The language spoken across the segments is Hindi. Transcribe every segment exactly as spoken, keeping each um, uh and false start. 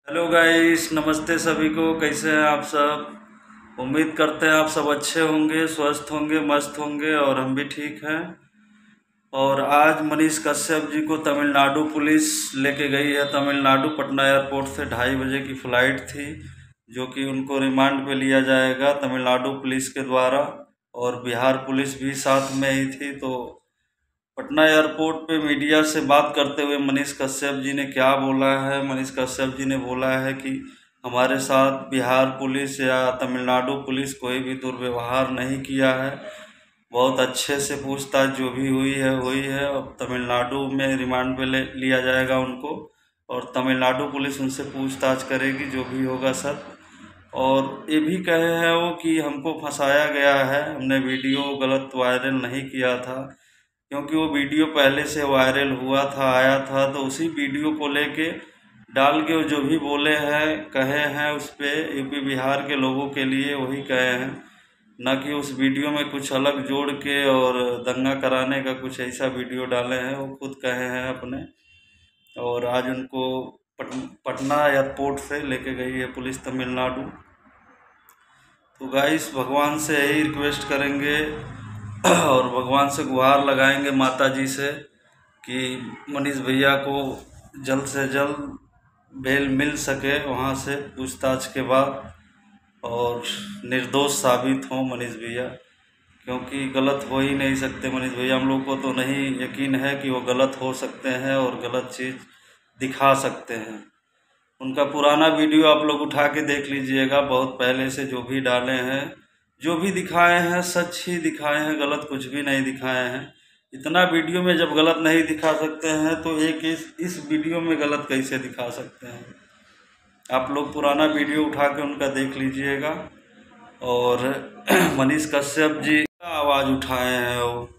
हेलो गाइस, नमस्ते सभी को। कैसे हैं आप सब? उम्मीद करते हैं आप सब अच्छे होंगे, स्वस्थ होंगे, मस्त होंगे और हम भी ठीक हैं। और आज मनीष कश्यप जी को तमिलनाडु पुलिस लेके गई है। तमिलनाडु पटना एयरपोर्ट से ढाई बजे की फ़्लाइट थी, जो कि उनको रिमांड पे लिया जाएगा तमिलनाडु पुलिस के द्वारा। और बिहार पुलिस भी साथ में ही थी। तो पटना एयरपोर्ट पे मीडिया से बात करते हुए मनीष कश्यप जी ने क्या बोला है? मनीष कश्यप जी ने बोला है कि हमारे साथ बिहार पुलिस या तमिलनाडु पुलिस कोई भी दुर्व्यवहार नहीं किया है। बहुत अच्छे से पूछताछ जो भी हुई है हुई है। अब तमिलनाडु में रिमांड पे ले लिया जाएगा उनको, और तमिलनाडु पुलिस उनसे पूछताछ करेगी जो भी होगा सर। और ये भी कहे हैं वो कि हमको फंसाया गया है, हमने वीडियो गलत वायरल नहीं किया था। क्योंकि वो वीडियो पहले से वायरल हुआ था, आया था, तो उसी वीडियो को लेके डाल के वो जो भी बोले हैं, कहे हैं, उस पर यूपी बिहार के लोगों के लिए वही कहे हैं, न कि उस वीडियो में कुछ अलग जोड़ के और दंगा कराने का कुछ ऐसा वीडियो डाले हैं। वो खुद कहे हैं अपने। और आज उनको पट, पटना एयरपोर्ट से लेके गई है पुलिस तमिलनाडु। तो गाइस, भगवान से यही रिक्वेस्ट करेंगे और भगवान से गुहार लगाएंगे माता जी से कि मनीष भैया को जल्द से जल्द बेल मिल सके वहाँ से पूछताछ के बाद, और निर्दोष साबित हो मनीष भैया। क्योंकि गलत हो ही नहीं सकते मनीष भैया। हम लोग को तो नहीं यकीन है कि वो गलत हो सकते हैं और गलत चीज़ दिखा सकते हैं। उनका पुराना वीडियो आप लोग उठा के देख लीजिएगा, बहुत पहले से जो भी डाले हैं, जो भी दिखाए हैं सच ही दिखाए हैं, गलत कुछ भी नहीं दिखाए हैं। इतना वीडियो में जब गलत नहीं दिखा सकते हैं तो एक इस इस वीडियो में गलत कैसे दिखा सकते हैं? आप लोग पुराना वीडियो उठा के उनका देख लीजिएगा। और मनीष कश्यप जी का आवाज़ उठाए हैं, वो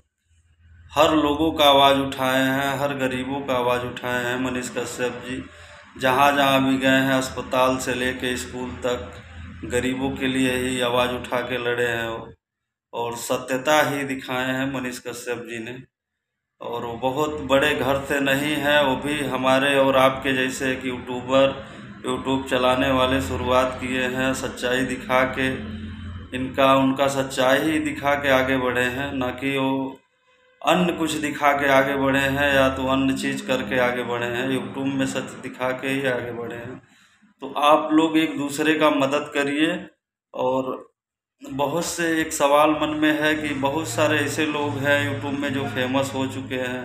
हर लोगों का आवाज़ उठाए हैं, हर गरीबों का आवाज़ उठाए हैं मनीष कश्यप जी। जहाँ जहाँ भी गए हैं, अस्पताल से लेके स्कूल तक, गरीबों के लिए ही आवाज़ उठा के लड़े हैं वो, और सत्यता ही दिखाए हैं मनीष कश्यप जी ने। और वो बहुत बड़े घर से नहीं है, वो भी हमारे और आपके जैसे एक यूट्यूबर, यूट्यूब चलाने वाले शुरुआत किए हैं सच्चाई दिखा के। इनका उनका सच्चाई ही दिखा के आगे बढ़े हैं, ना कि वो अन्य कुछ दिखा के आगे बढ़े हैं या तो अन्य चीज़ करके आगे बढ़े हैं। यूट्यूब में सच दिखा के ही आगे बढ़े हैं। तो आप लोग एक दूसरे का मदद करिए। और बहुत से एक सवाल मन में है कि बहुत सारे ऐसे लोग हैं यूट्यूब में जो फेमस हो चुके हैं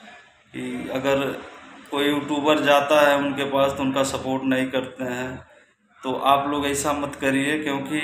कि अगर कोई यूट्यूबर जाता है उनके पास तो उनका सपोर्ट नहीं करते हैं। तो आप लोग ऐसा मत करिए, क्योंकि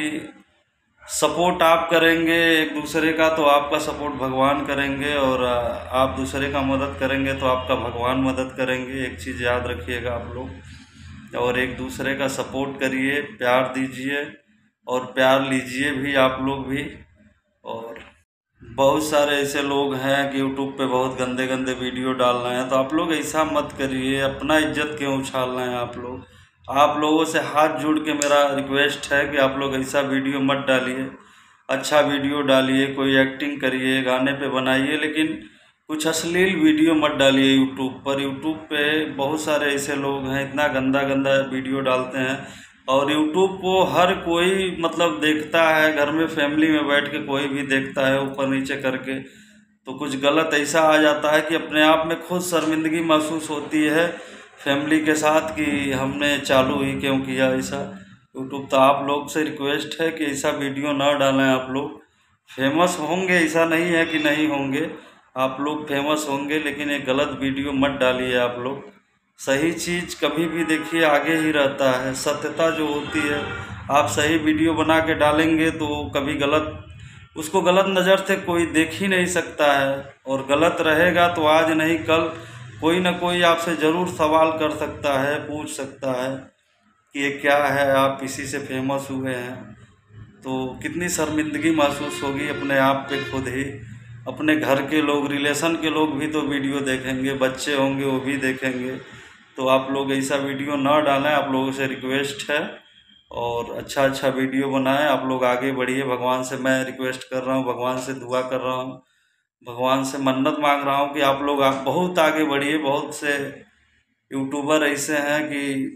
सपोर्ट आप करेंगे एक दूसरे का तो आपका सपोर्ट भगवान करेंगे, और आप दूसरे का मदद करेंगे तो आपका भगवान मदद करेंगे। एक चीज़ याद रखिएगा आप लोग। और एक दूसरे का सपोर्ट करिए, प्यार दीजिए और प्यार लीजिए भी आप लोग भी। और बहुत सारे ऐसे लोग हैं कि यूट्यूब पे बहुत गंदे गंदे वीडियो डाल रहे हैं, तो आप लोग ऐसा मत करिए। अपना इज्जत क्यों उछाल रहे हैं आप लोग? आप लोगों से हाथ जोड़ के मेरा रिक्वेस्ट है कि आप लोग ऐसा वीडियो मत डालिए। अच्छा वीडियो डालिए, कोई एक्टिंग करिए, गाने पे बनाइए, लेकिन कुछ अश्लील वीडियो मत डालिए यूट्यूब पर। यूट्यूब पे बहुत सारे ऐसे लोग हैं इतना गंदा गंदा वीडियो डालते हैं, और यूट्यूब को हर कोई मतलब देखता है, घर में फैमिली में बैठ के कोई भी देखता है ऊपर नीचे करके। तो कुछ गलत ऐसा आ जाता है कि अपने आप में खुद शर्मिंदगी महसूस होती है फैमिली के साथ कि हमने चालू ही क्यों किया ऐसा यूट्यूब। तो आप लोग से रिक्वेस्ट है कि ऐसा वीडियो ना डालें। आप लोग फेमस होंगे, ऐसा नहीं है कि नहीं होंगे, आप लोग फेमस होंगे, लेकिन एक गलत वीडियो मत डालिए आप लोग। सही चीज़ कभी भी देखिए आगे ही रहता है। सत्यता जो होती है, आप सही वीडियो बना के डालेंगे तो कभी गलत, उसको गलत नज़र से कोई देख ही नहीं सकता है। और गलत रहेगा तो आज नहीं कल कोई ना कोई आपसे ज़रूर सवाल कर सकता है, पूछ सकता है कि ये क्या है, आप इसी से फेमस हुए हैं। तो कितनी शर्मिंदगी महसूस होगी अपने आप पे खुद ही। अपने घर के लोग, रिलेशन के लोग भी तो वीडियो देखेंगे, बच्चे होंगे वो भी देखेंगे। तो आप लोग ऐसा वीडियो ना डालें, आप लोगों से रिक्वेस्ट है। और अच्छा अच्छा वीडियो बनाएं, आप लोग आगे बढ़िए। भगवान से मैं रिक्वेस्ट कर रहा हूँ, भगवान से दुआ कर रहा हूँ, भगवान से मन्नत मांग रहा हूँ कि आप लोग आप बहुत आगे बढ़िए। बहुत से यूट्यूबर ऐसे हैं कि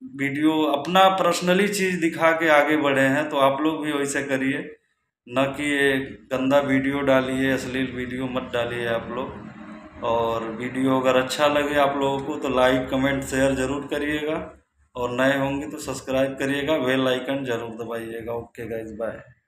वीडियो अपना पर्सनली चीज़ दिखा के आगे बढ़े हैं, तो आप लोग भी वैसे करिए, न कि ये गंदा वीडियो डालिए, अश्लील वीडियो मत डालिए आप लोग। और वीडियो अगर अच्छा लगे आप लोगों को तो लाइक कमेंट शेयर ज़रूर करिएगा, और नए होंगे तो सब्सक्राइब करिएगा, बेल आइकन ज़रूर दबाइएगा। Okay guys, bye.